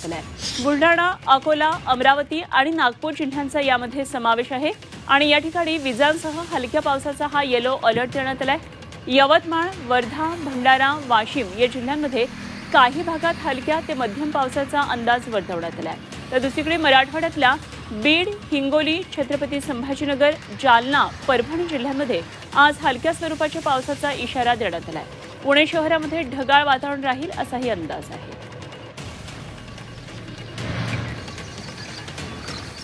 देण्यात आला आहे। बुलढाणा, अकोला, अमरावती आणि नागपूर जिल्ह्यांचा यामध्ये समावेश आहे आणि या ठिकाणी विजांसह हलक्या पावसाचा हा येलो अलर्ट देण्यात आला आहे। यवतमाळ, वर्धा, भंडारा, वाशिम या जिल्ह्यांमध्ये काही भागात हलक्या ते मध्यम पावसाचा अंदाज वर्तवण्यात आला आहे। तर दुसरीकडे मराठवाड्यातल्या बीड, हिंगोली, छत्रपती संभाजीनगर, जालना, परभणी जिल्ह्यांमध्ये आज हलक्या स्वरूपाच्या पावसाचा इशारा देण्यात आला आहे। पुणे शहरामध्ये ढगाळ वातावरण राहील असाही अंदाज आहे।